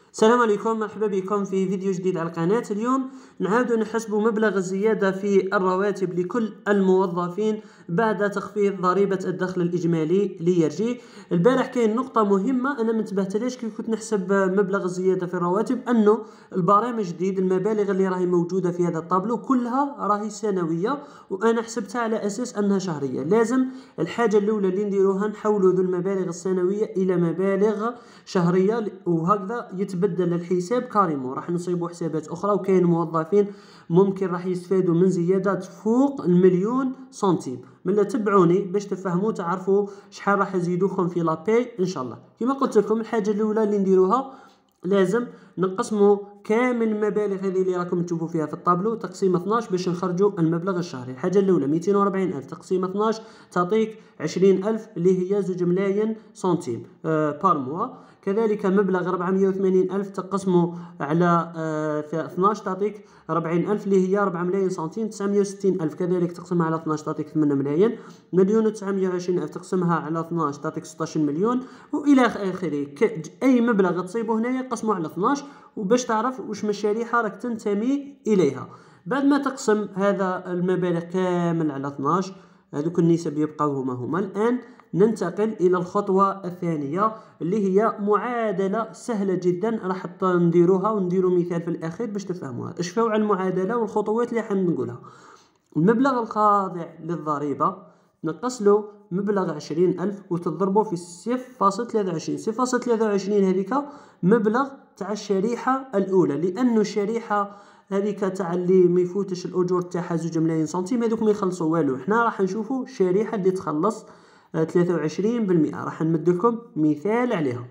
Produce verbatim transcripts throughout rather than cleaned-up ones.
السلام عليكم، مرحبا بكم في فيديو جديد على القناة. اليوم نعاود نحسب مبلغ الزيادة في الرواتب لكل الموظفين بعد تخفيض ضريبة الدخل الإجمالي ليرجي. البارح كاين نقطة مهمة أنا منتبهتلهاش كي كنت نحسب مبلغ الزيادة في الرواتب، أنه البرامج جديد المبالغ اللي راهي موجودة في هذا الطابلو كلها راهي سنوية، وأنا حسبتها على أساس أنها شهرية. لازم الحاجة الأولى اللي نديروها نحولوا ذو المبالغ السنوية إلى مبالغ شهرية، وهكذا يتبدل الحساب كاريمو. راح نصيبوا حسابات أخرى، وكاين موظفين ممكن راح يستفادوا من زيادات فوق المليون سنتيم. ملا تبعوني باش تفهموا تعرفوا شحال راح يزيدوكم في لاباي ان شاء الله. كما قلت لكم الحاجه الاولى اللي نديروها لازم نقسموا كامل المبالغ هذه اللي راكم تشوفوا فيها في الطابلو تقسيم اثناش باش نخرجوا المبلغ الشهري. الحاجه الاولى مئتين وأربعين ألف تقسيم اثناش تعطيك عشرين ألف اللي هي زوج ملايين سنتيم آه بار موا. كذلك مبلغ أربعمائة وثمانين ألف تقسمه على آه اثناش تعطيك أربعين ألف اللي هي أربعة ملايين سنتيم. تسعمائة وستين ألف كذلك تقسمها على اثناش تعطيك ثمانية ملايين. مليون وتسعمائة وعشرين ألف تقسمها على اثناش تعطيك ستة عشر مليون، والى اخره. اي مبلغ تصيبه هنايا قسمه على اثناش وباش تعرف واش من الشريحه راك تنتمي اليها. بعد ما تقسم هذا المبالغ كامل على اثناش، هذوك النسب يبقاو هما هما. الان ننتقل الى الخطوه الثانيه اللي هي معادله سهله جدا راح نديروها، ونديروا مثال في الاخير باش تفهموها. اشفاو على المعادله والخطوات اللي حنقولها. المبلغ الخاضع للضريبه نقص له مبلغ عشرين ألف وتضربه في صفر فاصلة ثلاثة وعشرين. صفر فاصلة ثلاثة وعشرين هذيك مبلغ تاع الشريحه الاولى، لانه الشريحه هذيك تاع اللي ما يفوتش الاجور تاعها زوج ملايين سنتيم هذوك ما يخلصوا والو. حنا راح نشوفوا الشريحه اللي تخلص ثلاثة وعشرين بالمئة، راح نمد لكم مثال عليها.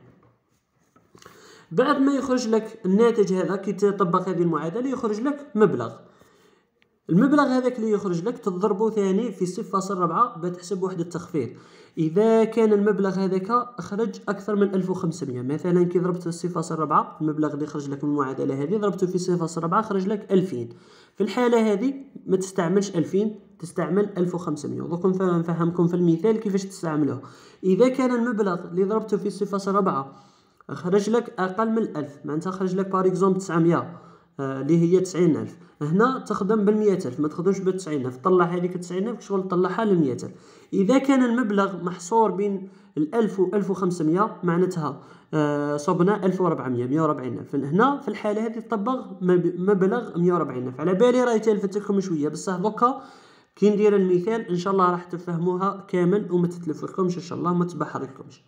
بعد ما يخرج لك الناتج هذا كي تطبق هذه المعادله يخرج لك مبلغ. المبلغ هذاك اللي يخرج لك تضربه ثاني في صفر فاصلة أربعة بتحسب وحده التخفيض. اذا كان المبلغ هذاك اخرج اكثر من ألف وخمسمائة، مثلا كي ضربت في صفر فاصلة أربعة المبلغ اللي خرج لك من المعادله هذه ضربته في صفر فاصلة أربعة خرج لك ألفين. في الحاله هذه ما تستعملش ألفين، تستعمل ألف وخمسمائة. ودوك نفهمكم في المثال كيفاش تستعملوه. اذا كان المبلغ اللي ضربته في صفر فاصلة أربعة خرج لك اقل من ألف، معناتها خرج لك بار اكزومبل تسعمائة اللي هي تسعين ألف، هنا تخدم بالمئة ألف ما تخدمش بالتسعين ألف. طلع هذيك تسعين ألف شغل طلعها للمئة ألف. إذا كان المبلغ محصور بين الألف وألف وخمسمائة معناتها آه صبنا ألف وربعمائة مئة وأربعين ألف. هنا في الحالة هذه تطبق مبلغ مئة وأربعين ألف. على بالي راهي تلفت لكم شوية، بصح دوكا كي ندير المثال إن شاء الله راح تفهموها كامل وما تتلفلكمش إن شاء الله وما تبحرلكمش.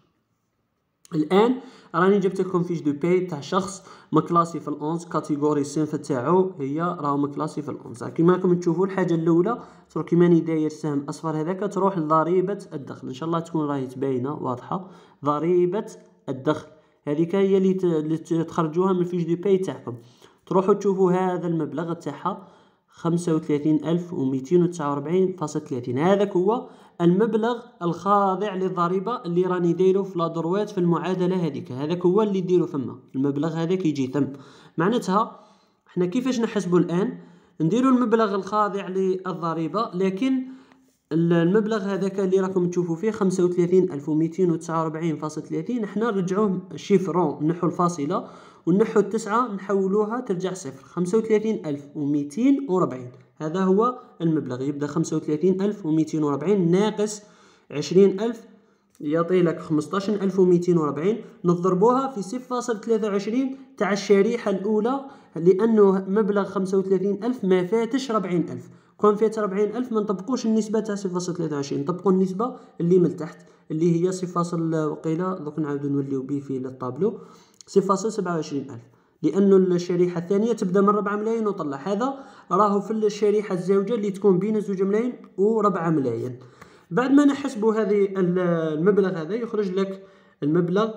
الان راني جبت لكم فيش دو باي تاع شخص مكلاسي في الأونز، كاتيجوري الصنف تاعو هي راهو مكلاسي في الأونز. كيما راكم تشوفوا الحاجه الاولى تروح كيما راني داير سهم اصفر هذاك تروح لضريبه الدخل. ان شاء الله تكون راهي تباينه واضحه. ضريبه الدخل هذيك هي اللي تخرجوها من فيش دو باي تاعكم. تروحوا تشوفوا هذا المبلغ تاعها خمسة وثلاثين ألف ومئتين وتسعة وأربعين فاصلة ثلاثين. هذاك هو المبلغ الخاضع للضريبه اللي راني دايره في لادروات في المعادله هذيك. هذاك هو اللي ديرو ثم المبلغ هذاك يجي ثم. معناتها احنا كيفاش نحسبوا الان؟ نديروا المبلغ الخاضع للضريبه، لكن المبلغ هذاك اللي راكم تشوفوا فيه خمسة وثلاثين ألف ومئتين وتسعة وأربعين فاصلة ثلاثين احنا نرجعوه شيفرون، نحو الفاصله ونحو التسعة نحولوها ترجع صفر. خمسة وثلاثين ألف ومئتين وأربعين هذا هو المبلغ. يبدا خمسة وثلاثين ألف ومئتين وأربعين ناقص عشرين ألف يعطي لك خمسطاش ألف ومئتين وأربعين. نضربوها في صفر فاصلة ثلاثة وعشرين تاع الشريحه الاولى، لانه مبلغ خمسة وثلاثين ألف ما فاتش أربعين ألف. كون فات أربعين ألف ما نطبقوش النسبه تاع صفر فاصلة ثلاثة وعشرين، نطبقوا النسبه اللي من تحت اللي هي صفر فاصلة وقيله. دوك نعاودو نوليو به في الطابلو صفر فاصلة سبعة وعشرين ألف، لأنه الشريحة الثانية تبدأ من ربعة ملايين وطلع. هذا راهو في الشريحة الزوجة اللي تكون بين زوج ملايين وربعة ملايين. بعد ما نحسبوا هذه المبلغ هذا يخرج لك المبلغ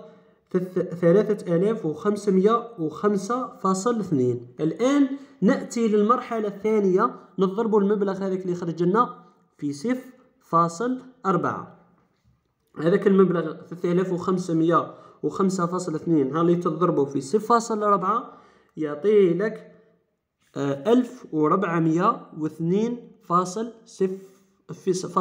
ثلاثة آلاف وخمسمائة وخمسة فاصلة اثنين. الآن نأتي للمرحلة الثانية، نضرب المبلغ هذاك اللي خرج لنا في صفر فاصلة أربعة. هذاك المبلغ ثلاثة آلاف وخمسمائة وخمسة فاصلة اثنين هاللي تضربه في صفر فاصلة أربعة يعطي لك ألف وربعمائة واثنين فاصلة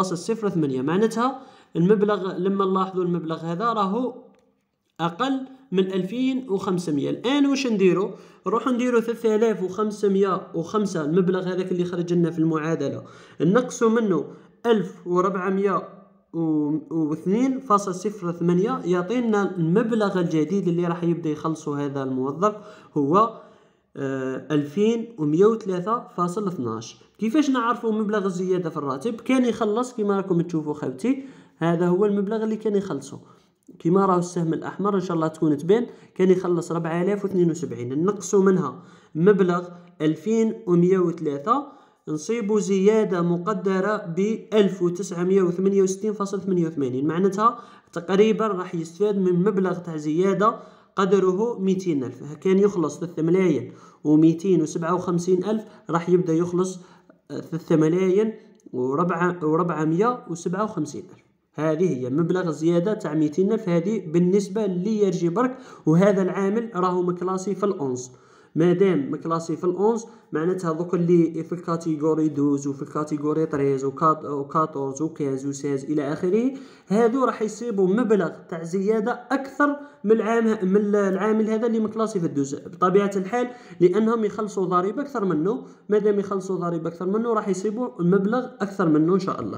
ثمانية. معناتها المبلغ لما نلاحظوا المبلغ هذا راهو أقل من ألفين وخمسمية. الان واش نديرو؟ نروحو نديرو ثلاثة آلاف وخمسمية وخمسة، المبلغ هذاك اللي خرج لنا في المعادله، نقصو منه ألف وربعمية واثنين فاصل صفر ثمانية، يعطينا المبلغ الجديد اللي راح يبدا يخلصه هذا الموظف هو ألفين ومية وثلاثة فاصل اثناش. كيفاش نعرفوا مبلغ الزياده في الراتب؟ كان يخلص كما راكم تشوفوا خوتي، هذا هو المبلغ اللي كان يخلصه كما راهو السهم الاحمر ان شاء الله تكون تبان، كان يخلص أربعة آلاف واثنين وسبعين، نقصوا منها مبلغ ألفين ومية وثلاثة، نصيبوا زياده مقدره ب ألف وتسعمية وثمانية وستين فاصل ثمانية وثمانين، معناتها تقريبا راح يستفاد من مبلغ تاع زياده قدره مئتين ألف. كان يخلص ثلاثة ملايين ومئتين وسبعة وخمسين ألف، راح يبدا يخلص ثلاثة ملايين وربعمية وسبعة وخمسين ألف. هذه هي مبلغ الزياده تاع مئتين ألف، هذه بالنسبه ليرجي برك، وهذا العامل راهو مكلاسي في الأونز. مادام مكلاسي في الأونز معناتها دوك اللي في الكاتيجوري دوز وفي الكاتيجوري تريز وكاطورز وكاز وساز الى اخره، هادو راح يصيبوا مبلغ تاع زياده اكثر من العام من العامل هذا اللي مكلاسي في الدوز بطبيعه الحال، لانهم يخلصوا ضريبه اكثر منه. مادام يخلصوا ضريبه اكثر منه راح يصيبوا المبلغ اكثر منه ان شاء الله.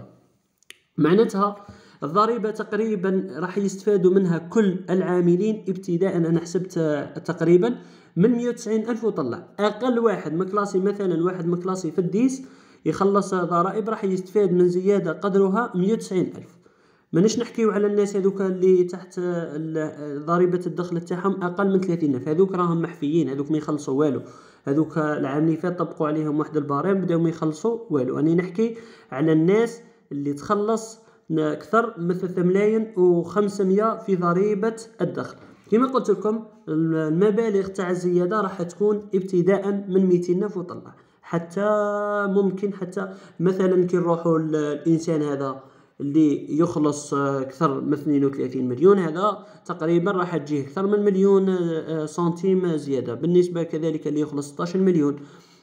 معناتها الضريبة تقريبا راح يستفادوا منها كل العاملين ابتداء، أنا حسبت تقريبا من مئة وتسعين ألف وطلع. أقل واحد مكلاسي مثلا واحد مكلاسي في الديس يخلص ضرائب راح يستفاد من زيادة قدرها مئة وتسعين ألف. ماناش نحكيو على الناس هذوك اللي تحت ضريبة الدخل تاعهم أقل من ثلاثين ألف، هذوك راهم محفيين، هذوك ما يخلصوا والو، هذوك العام اللي فات طبقوا عليهم واحد البارام بداو ما يخلصوا والو. أنا نحكي على الناس اللي تخلص أكثر من ثلاثة ملايين وخمسمية في ضريبة الدخل. كما قلت لكم المبالغ تاع الزيادة راح تكون ابتداء من مئتين ألف وطلع، حتى ممكن حتى مثلا كي نروحوا الإنسان هذا اللي يخلص أكثر من اثنين وثلاثين مليون، هذا تقريبا راح تجيه أكثر من مليون سنتيم زيادة. بالنسبة كذلك اللي يخلص ستة عشر مليون،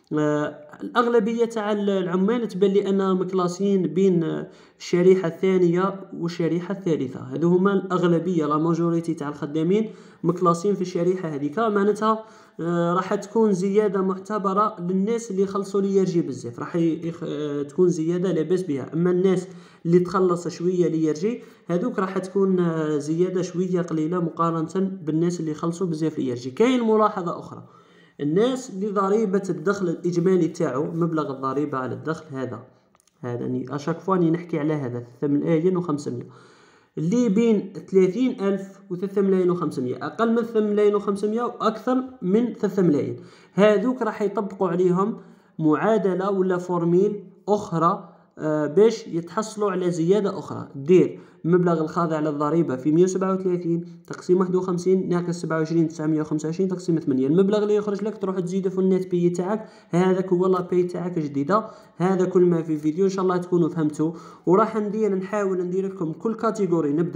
الأغلبية تاع العمال تبان لي أنهم مكلاسيين بين الشريحة الثانية والشريحة الثالثة، هذو هما الأغلبية، لا ماجوريتي تاع الخدامين مكلاسيين في الشريحة هذيك. معناتها راح تكون زيادة معتبرة للناس اللي يخلصوا لي يرجي بزاف، راح يخ... تكون زيادة لاباس بها. أما الناس اللي تخلص شوية لي يرجي هذوك راح تكون زيادة شوية قليلة مقارنة بالناس اللي يخلصوا بزاف لي يرجي. كاين ملاحظة أخرى، الناس اللي ضريبة الدخل الإجمالي تاعو مبلغ الضريبة على الدخل هذا هذا ني أشاك فاني نحكي على هذا ثلاثة ملايين وخمسمية، اللي بين ثلاثين ألف وثلاثة ملايين وخمسمية، أقل من ثلاثة ملايين وخمسمية وأكثر من ثلاثة ملايين، هذوك راح يطبقوا عليهم معادلة ولا فورميل أخرى آه باش يتحصلوا على زيادة أخرى. دير المبلغ الخاضع للضريبة في مئة وسبعة وثلاثين تقسيم واحد وخمسين ناقص سبعة وعشرين تسعمية وخمسة وعشرين تقسيم ثمانية، المبلغ اللي يخرج لك تروح تزيده في النت بي تاعك، هذاك هو لا بي تاعك جديدة. هذا كل ما في الفيديو، ان شاء الله تكونوا فهمتوا. وراح ندير نحاول ندير لكم كل كاتيجوري، نبدا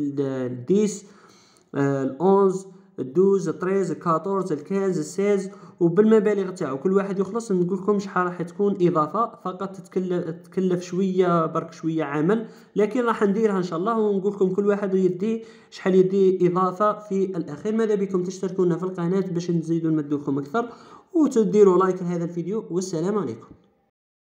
الديس الأونز الدوز التريز الكاطورز الكاز الساز وبالمبالغ تاعو، كل واحد يخلص نقول لكم شحال راح تكون اضافه، فقط تتكلف تكلف شويه برك شويه عمل، لكن راح نديرها ان شاء الله ونقول لكم كل واحد يدي شحال يدي اضافه في الاخير. ماذا بكم تشتركونا في القناه باش نزيدوا نمدوكم اكثر وتديروا لايك لهذا الفيديو، والسلام عليكم.